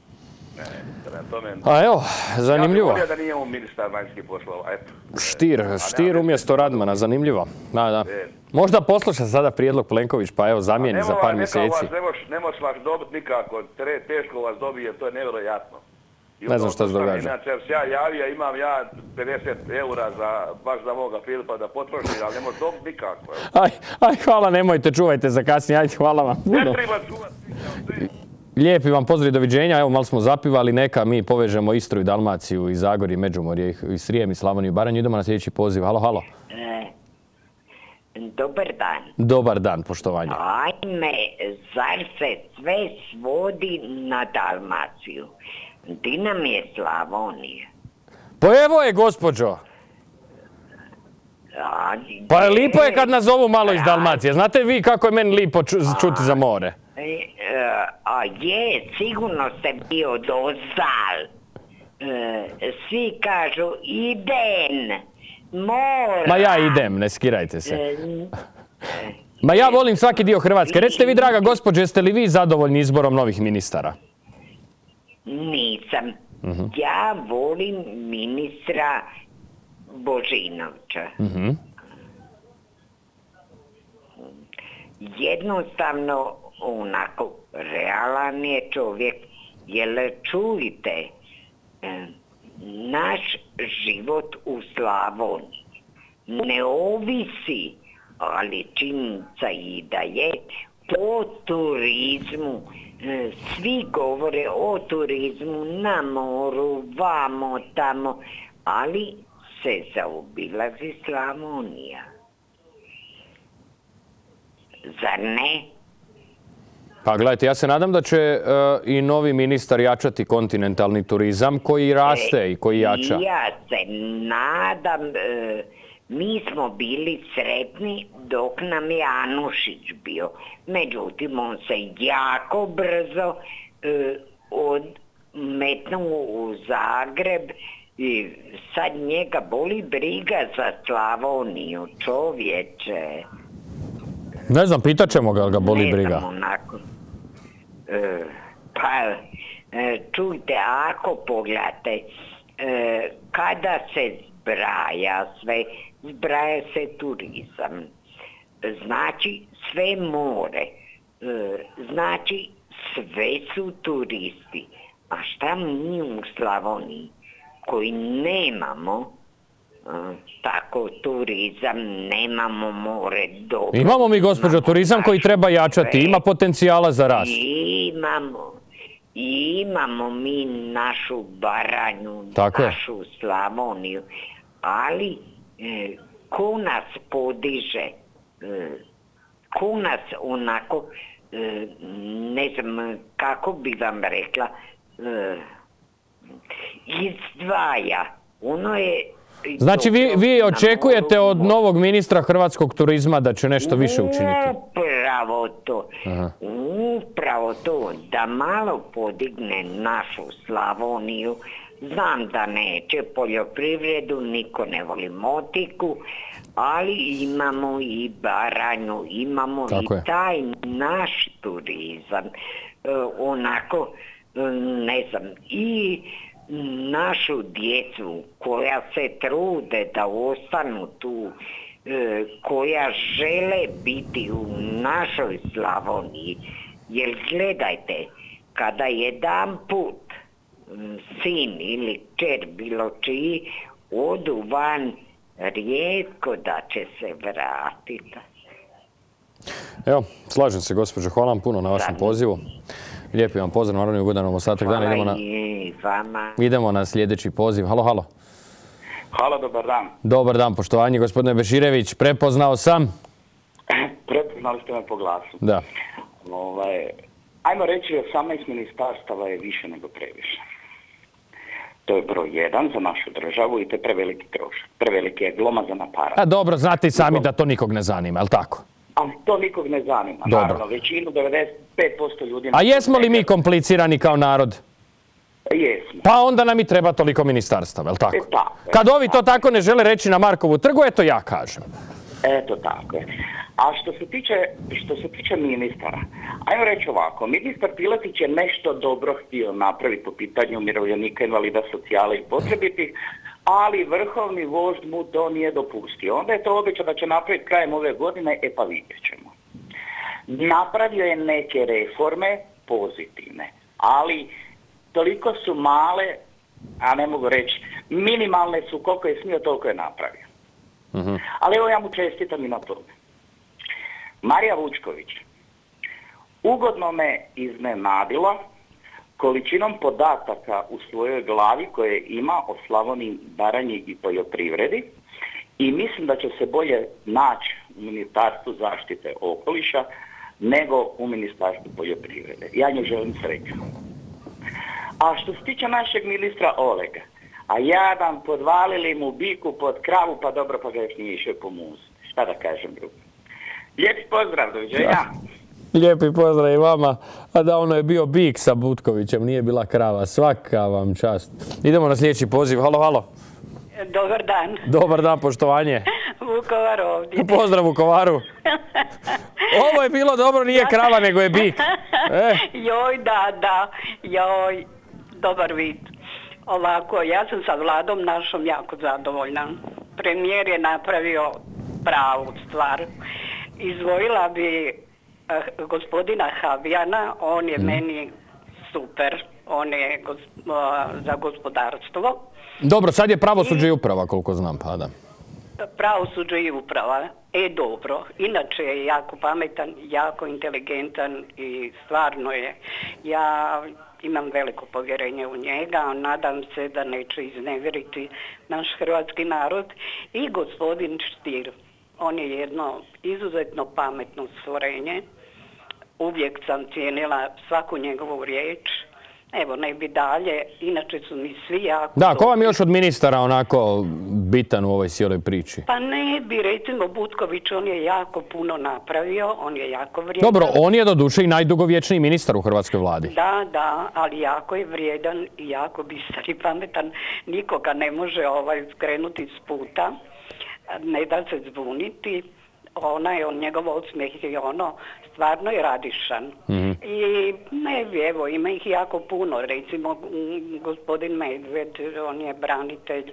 A evo, zanimljivo. Ja bih volio da nije on ministar vanjskih poslova, eto. Stier umjesto Radmana, zanimljivo. Da. Možda posluša sada prijedlog Plenković, pa evo zamijeni za par mjeseci. Ne možeš vas dobiti nikako, teško vas dobije, to je nevjerojatno. Ne znam što se događa. Inače, ja javio, imam ja 50 eura baš za moga Filipa da potrošim, ali ne možeš dobiti nikako. Aj, hvala, nemojte, čuvajte za kasnije, ajde, hvala vam puno. Ne treba čuvati. Lijepi vam pozdrav i doviđenja, evo malo smo zapivali, neka mi povežemo Istru i Dalmaciju i Zagorje, Međimurje i Srijem i Slavoniju i Baranju. Idemo na sljedeći poziv. Halo. Dobar dan. Dobar dan, poštovanje. Ajme, zar se sve svodi na Dalmaciju? Di nam je Slavonija? Pa evo je, gospođo. Pa lipo je kad nas zovu malo iz Dalmacije. Znate vi kako je meni lipo čuti za more? A je, sigurno ste bio dozal. Svi kažu idem, moram. Ma ja idem, ne skirajte se. Ma ja volim svaki dio Hrvatske. Recite vi, draga gospođo, jeste li vi zadovoljni izborom novih ministara? Nisam. Ja volim ministra Božinovića. Jednostavno, onako, realan je čovjek, jer čujte, naš život u Slavoniji ne ovisi ali činjenica i da je po turizmu, svi govore o turizmu na moru, vamo, tamo, ali se zaobilazi Slavonija. Zar ne? Pa gledajte, ja se nadam da će i novi ministar jačati kontinentalni turizam koji raste i koji jača. Ja se nadam, mi smo bili sretni dok nam je Anušić bio. Međutim, on se jako brzo odmetnuo u Zagreb i sad njega boli briga za Slavoniju, čovječe. Ne znam, pitat ćemo ga boli briga. Ne znam onako. Pa, čujte, ako pogledate, kada se zbraja sve, zbraja se turizam. Znači sve more, znači sve su turisti. A šta mi u Slavoniji koji nemamo tako turizam, nemamo more, dobro. Imamo mi, gospođo, turizam koji treba jačati, ima potencijala za rast. Imamo mi našu Baranju, našu Slavoniju, ali ko nas podiže, ko nas onako, ne znam kako bi vam rekla, izdvaja. Ono je... Znači vi očekujete od novog ministra hrvatskog turizma da će nešto više učiniti? Upravo to, da malo podigne našu Slavoniju. Znam da neće poljoprivredu, niko ne voli motiku, ali imamo i Baranju, imamo i taj naš turizam. Onako, ne znam, i našu djecu koja se trude da ostanu tu, koja žele biti u našoj Slavoniji. Jer gledajte, kada jedan put sin ili kćer bilo čiji odu van, rijetko da će se vratiti. Evo, slažem se, gospođo, hvala vam puno na vašem pozivu. Lijepi vam pozdrav, naravno i ugodan vam ostatak dana. Idemo na sljedeći poziv. Halo, halo. Halo, dobar dan. Dobar dan, poštovanje, gospodine Beširević. Prepoznao sam? Prepoznali ste me po glasu. Da. Ajmo reći, 18 ministarstava je više nego previše. To je broj 1 za našu državu i to je preveliki trošak. Preveliki je glomazan aparat. A dobro, znate i sami da to nikog ne zanima, je li tako? Ali to nikog ne zanima. Dobro. Naravno, većinu, 95% ljudi... A jesmo li mi komplicirani kao narod? Jesmo. Pa onda nam i treba toliko ministarstava, je li tako? Kad ovi to tako ne žele reći na Markovu trgu, eto ja kažem. Eto tako je. A što se tiče ministara, ajmo reći ovako, ministar Piletić je nešto dobro htio napraviti po pitanju umirovljenika, invalida, socijale i potrebitih, ali vrhovni vožd mu to nije dopustio. Onda je to obećao da će napraviti krajem ove godine, pa vidjet ćemo. Napravio je neke reforme pozitivne, ali toliko su male, a ne mogu reći, minimalne su, koliko je smio, toliko je napravio. Ali evo ja mu čestitam i na tome. Marija Vučković ugodno me iznenadila količinom podataka u svojoj glavi koje ima o Slavoniji, Baranji i poljoprivredi i mislim da će se bolje naći u Ministarstvu zaštite okoliša nego u Ministarstvu poljoprivrede. Ja nju želim sreću. A što se tiče našeg ministra Olega, a jadan, podvalili mu biku pod kravu, pa dobro, pa ga još nije išao pomuziti. Šta da kažem drugo? Lijepi pozdrav, doviđenja. Lijepi pozdrav i vama. A da, ono je bio bik sa Butkovićem, nije bila krava. Svaka vam čast. Idemo na sljedeći poziv. Halo, halo. Dobar dan. Dobar dan, poštovanje. Vukovar ovdje. Pozdrav Vukovaru. Ovo je bilo dobro, nije krava, nego je bik. Joj, da. Joj, dobar vid. Ovako, ja sam sa Vladom našom jako zadovoljna. Premijer je napravio pravu stvar. Izdvojila bi gospodina Habijana, on je meni super. On je za gospodarstvo. Dobro, sad je pravosuđe i uprava, koliko znam, pa da. pravosuđe i uprava. Dobro. Inače je jako pametan, jako inteligentan i stvarno je. Ja imam veliko povjerenje u njega, nadam se da neće iznevjeriti naš hrvatski narod. I gospodin Stier, on je jedno izuzetno pametno stvorenje. Uvijek sam cijenila svaku njegovu riječ. Evo, ne bi dalje, inače su mi svi jako... Da, ko vam je još od ministara onako bitan u ovoj cijeloj priči? Pa ne bi, recimo, Butković, on je jako puno napravio, on je jako vrijedan. Dobro, on je doduše i najdugovječniji ministar u hrvatskoj vladi. Da, ali jako je vrijedan i jako bistar i pametan. Nikoga ne može skrenuti s puta, ne da se zbuniti. Njegov osmijeh je stvarno je radišan. I evo, ima ih jako puno. Recimo, gospodin Medved, on je branitelj,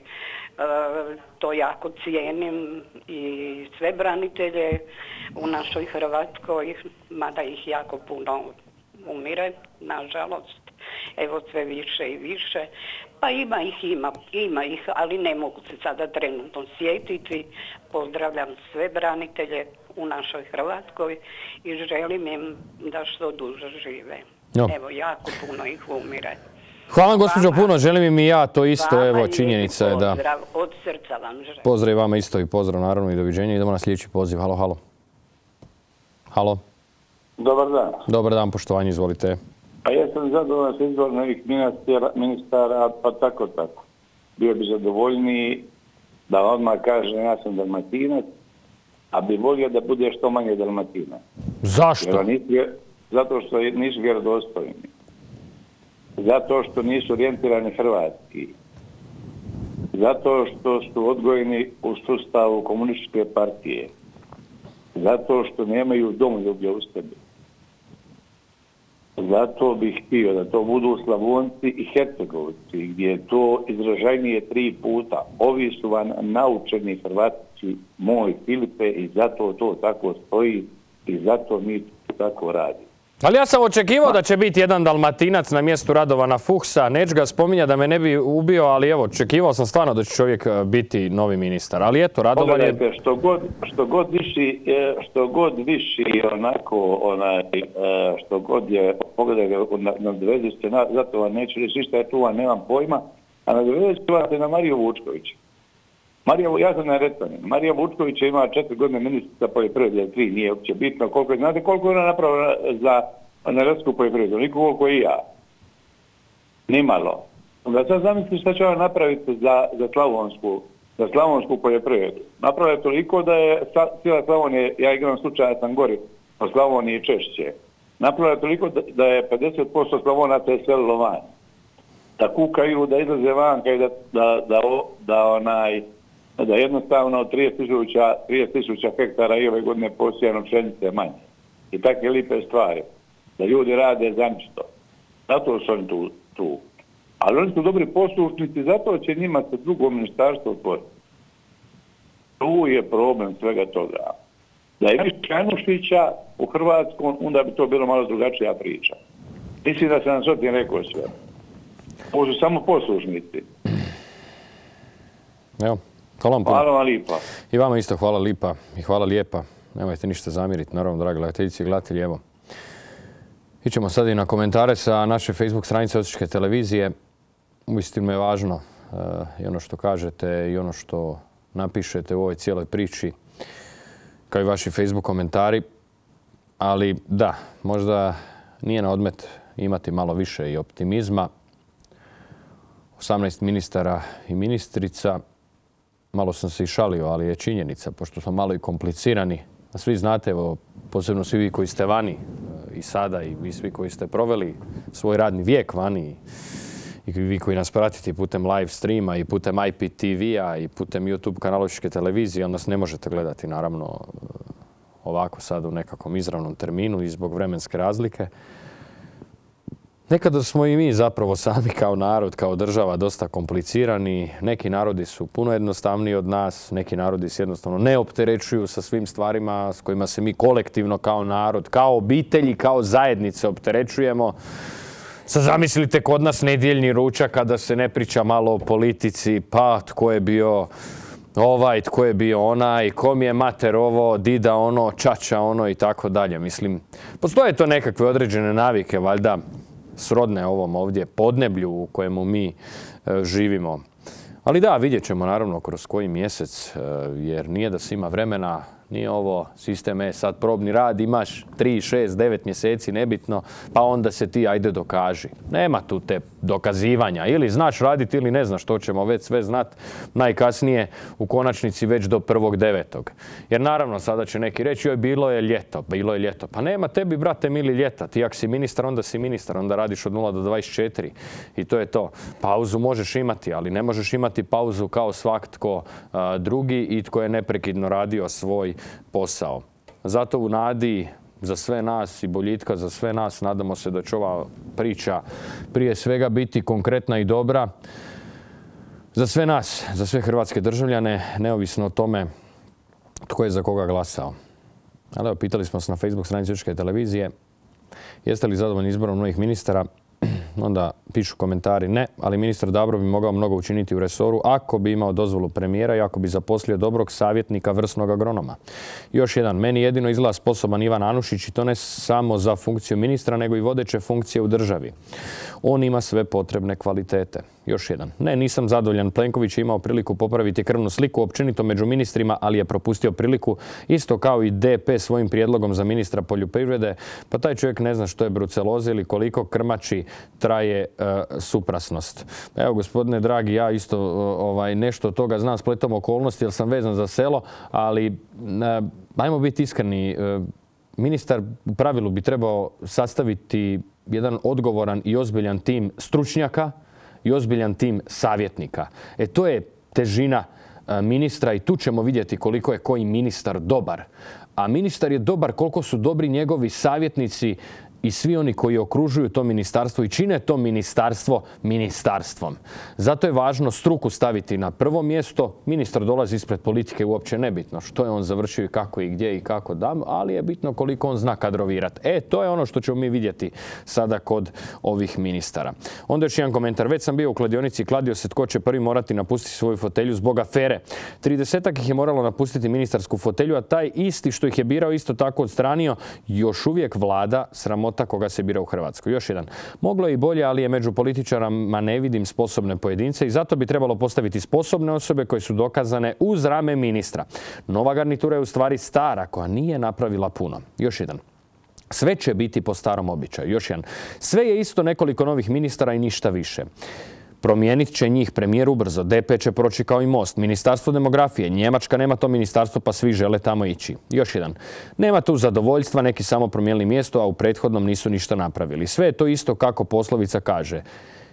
to jako cijenim i sve branitelje u našoj Hrvatskoj, mada ih jako puno umire, nažalost. Evo, sve više i više. Pa ima ih, ali ne mogu se sada trenutno sjetiti. Pozdravljam sve branitelje u našoj Hrvatskoj i želim im da što duže žive. Evo, jako puno ih umire. Hvala gospođo puno, želim i ja to isto, evo činjenica je da... Pozdrav, od srca vam želim. Pozdrav vama isto i pozdrav naravno i doviđenja. Idemo na sljedeći poziv. Halo. Halo. Dobar dan. Dobar dan, poštovanje, izvolite. Pa ja sam zadovoljan s izborom novih ministara, pa tako. Bio bi zadovoljniji da odmah kaže ja sam Dalmatinac, a bi volio da bude što manje Dalmatinac. Zašto? Zato što nisu vjerodostojni. Zato što nisu orijentirani hrvatski. Zato što su odgojeni u sustavu komunističke partije. Zato što nemaju domoljublja u sebi. Zato bih htio da to budu Slavonci i Hercegovci, gdje je to izražajnije 3 puta. Ovi su vam naučeni Hrvatići, moj Filipe, i zato to tako stoji i zato mi to tako radimo. Ali ja sam očekivao da će biti jedan Dalmatinac na mjestu Radovana Fuchsa. Neću ga spominja da me ne bi ubio, ali evo, očekivao sam stvarno da će čovjek biti novi ministar. Ali eto, Radovan je... Pogledajte, što god viši onako, što god je, pogledajte, nadvezi se, zato vam neću reći ništa, ja tu vam nemam pojma, a nadvezi se na Mariju Vučkovića. Ja sam naretan. Marija Vučković ima 4 godine ministrica poljoprivrede, 3, nije uopće bitno. Znate koliko je ona napravila za energetsku poljoprivredu? Niko koliko i ja. Nimalo. Onda sad zamisli šta će ona napraviti za slavonsku poljoprivredu. Napravila je toliko da je cijela Slavonija, ja igram slučaja, sam gori o Slavoniji i Češće. Napravila je toliko da je 50% Slavonaca je selilo van. Da kukaju, da izlaze vanka i da jednostavno 30.000 hektara i ove godine posijano pšenice manje. I takve lipe stvari. Da ljudi rade za ništa. Zato su oni tu. Ali oni su dobri poslušnici, zato će njima se drugo ministarstvo otvoriti. Tu je problem svega toga. Da je više Janušića u Hrvatskom, onda bi to bilo malo drugačija priča. Mislim da sam nam sotim rekao sve. Ovo su samo poslušnici. Evo. Hvala vam lijepa. I vama isto hvala lijepa i hvala lijepa. Nemojte ništa zamjeriti, naravno, dragi gledateljice i gledatelji. Evo, ićemo sad i na komentare sa naše Facebook stranice Osječke televizije. Uistinu je važno i ono što kažete i ono što napišete u ovoj cijeloj priči, kao i vaši Facebook komentari. Ali da, možda nije na odmet imati malo više i optimizma. 18 ministara i ministrica. Malo sam se i šalio, ali je činjenica, pošto smo malo i komplicirani. A svi znate, evo, posebno svi vi koji ste vani i sada i vi svi koji ste proveli svoj radni vijek vani i vi koji nas pratite putem live streama i putem IPTV-a i putem YouTube kanala Osječke televizije, onda nas ne možete gledati naravno ovako sad u nekakvom izravnom terminu i zbog vremenske razlike. Nekada smo i mi zapravo sami kao narod, kao država dosta komplicirani. Neki narodi su puno jednostavniji od nas, neki narodi se jednostavno ne opterećuju sa svim stvarima s kojima se mi kolektivno kao narod, kao obitelji, kao zajednice opterećujemo. Sad zamislite kod nas nedjeljni ručak kada se ne priča malo o politici, pa tko je bio ovaj, tko je bio onaj, kom je mater ovo, dida ono, čača ono i tako dalje. Mislim, postoje to nekakve određene navike, valjda srodne ovom ovdje podneblju u kojemu mi živimo. Ali da, vidjet ćemo naravno kroz koji mjesec, jer nije da se ima vremena, nije ovo sistem sad probni rad, imaš 3, 6, 9 mjeseci, nebitno, pa onda se ti ajde dokaži. Nema tu te dokazivanja. Ili znaš raditi ili ne znaš, to ćemo već sve znat najkasnije u konačnici već do 1.9. Jer naravno sada će neki reći, joj bilo je ljeto. Pa nema tebi, brate mili, ljeta. Ti ako si ministar, onda si ministar, onda radiš od 0 do 24 i to je to. Pauzu možeš imati, ali ne možeš imati pauzu kao svatko drugi i tko je neprekidno radio svoj posao. Zato u nadi za sve nas i boljitka za sve nas nadamo se da će ova priča prije svega biti konkretna i dobra za sve nas, za sve hrvatske državljane, neovisno o tome tko je za koga glasao. Ali evo, pitali smo se na Facebook stranici Srpske televizije, jeste li zadovoljni izborom novih ministara? Onda pišu komentari ne, ali ministar Dabro bi mogao mnogo učiniti u resoru ako bi imao dozvolu premijera i ako bi zaposlio dobrog savjetnika, vrsnog agronoma. Još jedan, meni jedino izgleda sposoban Ivan Anušić i to ne samo za funkciju ministra, nego i vodeće funkcije u državi. On ima sve potrebne kvalitete. Još jedan, ne, nisam zadovoljan. Plenković je imao priliku popraviti krvnu sliku općenito među ministrima, ali je propustio priliku, isto kao i DP svojim prijedlogom za ministra poljoprivrede. Pa taj čovjek ne zna što je bruceloza ili koliko krmači traje suprasnost. Evo, gospodine dragi, ja isto nešto od toga znam spletom okolnosti jer sam vezan za selo, ali ajmo biti iskreni. Ministar u pravilu bi trebao sastaviti jedan odgovoran i ozbiljan tim stručnjaka i ozbiljan tim savjetnika. To je težina ministra i tu ćemo vidjeti koliko je koji ministar dobar. A ministar je dobar koliko su dobri njegovi savjetnici i svi oni koji okružuju to ministarstvo i čine to ministarstvo ministarstvom. Zato je važno struku staviti na prvo mjesto. Ministar dolazi ispred politike, uopće nebitno što je on završio i kako i gdje i kako dam, ali je bitno koliko on zna kadrovirati. To je ono što ćemo mi vidjeti sada kod ovih ministara. Onda još jedan komentar. Već sam bio u kladionici i kladio se tko će prvi morati napustiti svoju fotelju zbog afere. 30-ak ih je moralo napustiti ministarsku fotelju, a taj isti što ih je birao isto tako odstranio, još uvijek vlada sramota koga se bira u Hrvatskoj. Još jedan. Moglo je i bolje, ali je među političarama ne vidim sposobne pojedince i zato bi trebalo postaviti sposobne osobe koje su dokazane uz rame ministra. Nova garnitura je u stvari stara koja nije napravila puno. Još jedan. Sve će biti po starom običaju. Još jedan. Sve je isto nekoliko novih ministara i ništa više. Promijenit će njih premijer ubrzo, DP će proći kao i Most, Ministarstvo demografije, Njemačka nema to ministarstvo pa svi žele tamo ići. Još jedan, nema tu zadovoljstva, neki samo promijenili mjesto, a u prethodnom nisu ništa napravili. Sve je to isto kako poslovica kaže.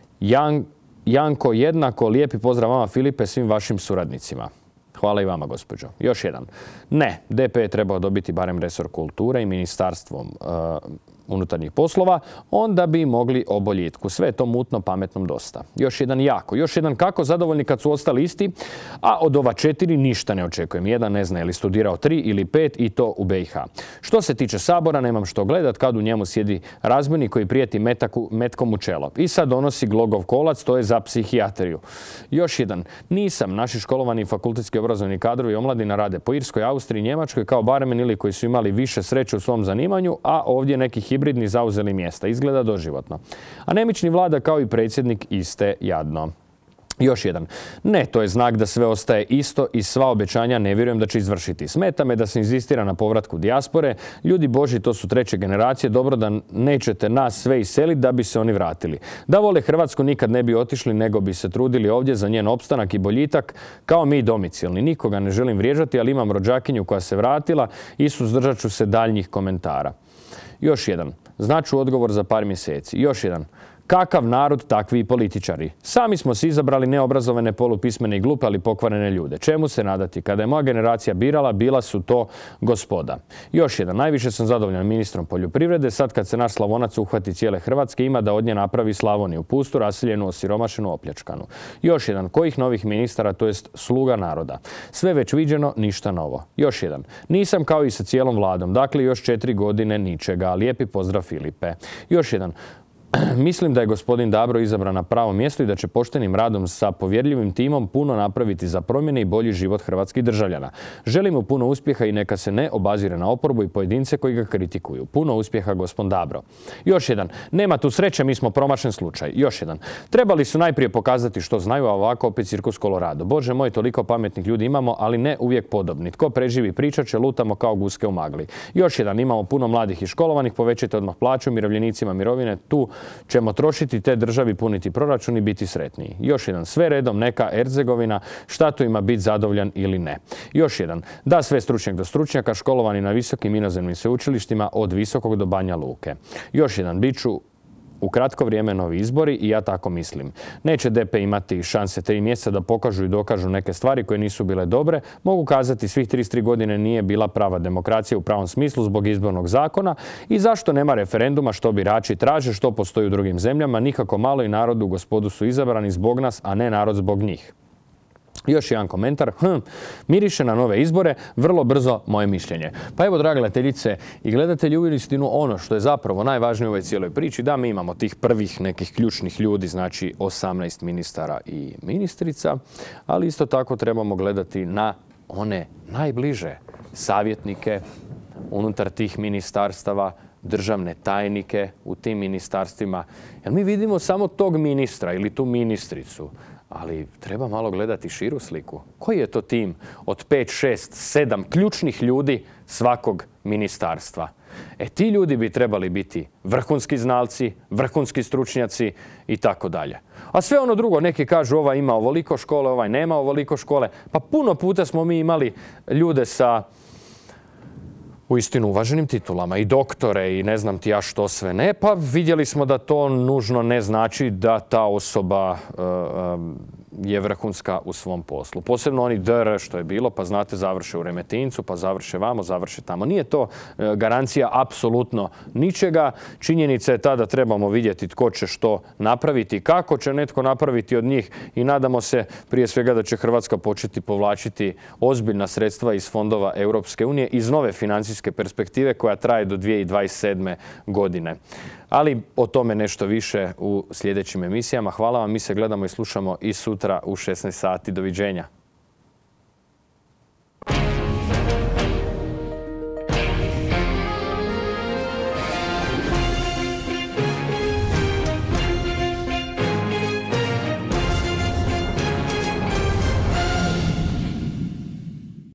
Janko jednako, lijepi pozdrav vama Filipe, svim vašim suradnicima. Hvala i vama, gospođo. Još jedan. Ne, DP je trebao dobiti barem resor kulture i ministarstvom unutarnjih poslova, onda bi mogli o boljitku. Sve je to mutno, pametnom dosta. Još jedan jako. Još jedan kako zadovoljni kad su ostali isti, a od ova 4 ništa ne očekujem. Jedan ne zna je li studirao 3 ili 5 i to u BiH. Što se tiče Sabora, nemam što gledat kad u njemu sjedi razbojnik koji prijeti metkom u čelo. I sad donosi glogov kolac, to je za psihijatriju. Još jedan. Nisam. Naši školovani fakultetski obrazovni kadrovi omladina rade po Irskoj, Austriji, Njemačkoj kao barmen ili koji su imali više sreće u svom zanimanju, a ovdje neki hibridni zauzeli mjesta. Izgleda doživotno. A Nemični vlada kao i predsjednik iste jadno. Još jedan. Ne, to je znak da sve ostaje isto i sva obećanja ne vjerujem da će izvršiti. Smeta me da se inzistira na povratku dijaspore. Ljudi boži, to su treće generacije. Dobro da nećete nas sve iseliti da bi se oni vratili. Da vole Hrvatsku nikad ne bi otišli, nego bi se trudili ovdje za njen opstanak i boljitak kao mi domicilni. Nikoga ne želim vrijeđati, ali imam rođakinju koja se vratila i suzdržat ću se daljnjih komentara. Još jedan. Značu odgovor za par mjeseci. Još jedan. Kakav narod, takvi i političari. Sami smo se izabrali neobrazovane, polupismene i glupe, ali pokvarene ljude. Čemu se nadati? Kada je moja generacija birala, bila su to gospoda. Još jedan. Najviše sam zadovoljan ministrom poljoprivrede. Sad kad se naš Slavonac uhvati cijele Hrvatske, ima da od nje napravi Slavoniju. Pustu, rasiljenu, osiromašenu, opljačkanu. Još jedan. Kojih novih ministara, to jest sluga naroda. Sve već viđeno, ništa novo. Još jedan. Nisam kao i sa cijelom vladom. Dakle, još 4 godine ničega. Lijepi pozdrav Filipe. Još jedan. Mislim da je gospodin Dabro izabran na pravo mjesto i da će poštenim radom sa povjerljivim timom puno napraviti za promjene i bolji život hrvatskih državljana. Želim mu puno uspjeha i neka se ne obazire na oporbu i pojedince koji ga kritikuju. Puno uspjeha, gospodin Dabro. Još jedan. Nema tu sreće, mi smo promašen slučaj. Još jedan. Trebali su najprije pokazati što znaju, a ovako opet cirkus Colorado. Bože moj, toliko pametnih ljudi imamo, ali ne uvijek podobni. Tko preživi pričat će, lutamo kao guske u magli. Još jedan. Imamo puno mladih i školovanih, povećajte odmah plaću, umirovljenicima mirovine, tu ćemo trošiti te državi, puniti proračun i biti sretniji. Još jedan. Sve redom neka Erzegovina, šta tu ima biti zadovoljan ili ne. Još jedan. Da sve stručnjak do stručnjaka, školovani na visokim inozemnim sveučilištima od Visokog do Banja Luke. Još jedan. Biću u kratko vrijeme novi izbori i ja tako mislim. Neće DP imati šanse 3 mjeseca da pokažu i dokažu neke stvari koje nisu bile dobre. Mogu kazati svih 33 godine nije bila prava demokracija u pravom smislu zbog izbornog zakona i zašto nema referenduma što birači traže, što postoji u drugim zemljama. Nikako malo i narodu gospodu su izabrani zbog nas, a ne narod zbog njih. Još jedan komentar. Miriše na nove izbore, vrlo brzo moje mišljenje. Pa evo, drage gledateljice i gledatelji, uistinu ono što je zapravo najvažnije u ovoj cijeloj priči, da mi imamo tih prvih nekih ključnih ljudi, znači 18 ministara i ministrica, ali isto tako trebamo gledati na one najbliže savjetnike unutar tih ministarstava, državne tajnike u tim ministarstvima. Jer mi vidimo samo tog ministra ili tu ministricu, ali treba malo gledati širu sliku. Koji je to tim od 5, 6, 7 ključnih ljudi svakog ministarstva? Ti ljudi bi trebali biti vrhunski znalci, vrhunski stručnjaci i tako dalje. A sve ono drugo, neki kažu ovaj ima ovoliko škole, ovaj nema ovoliko škole. Pa puno puta smo mi imali ljude sa uistinu uvaženim titulama i doktore i ne znam ti ja što sve ne, pa vidjeli smo da to nužno ne znači da ta osoba je vrhunska u svom poslu. Posebno oni DR što je bilo, pa znate, završe u Remetincu, pa završe vamo, završe tamo. Nije to garancija apsolutno ničega. Činjenica je ta da trebamo vidjeti tko će što napraviti, kako će netko napraviti od njih i nadamo se prije svega da će Hrvatska početi povlačiti ozbiljna sredstva iz fondova Europske unije, iz nove financijske perspektive koja traje do 2027. godine. Ali o tome nešto više u sljedećim emisijama. Hvala vam, mi se gledamo i slušamo i sutra u 16 sati. Doviđenja.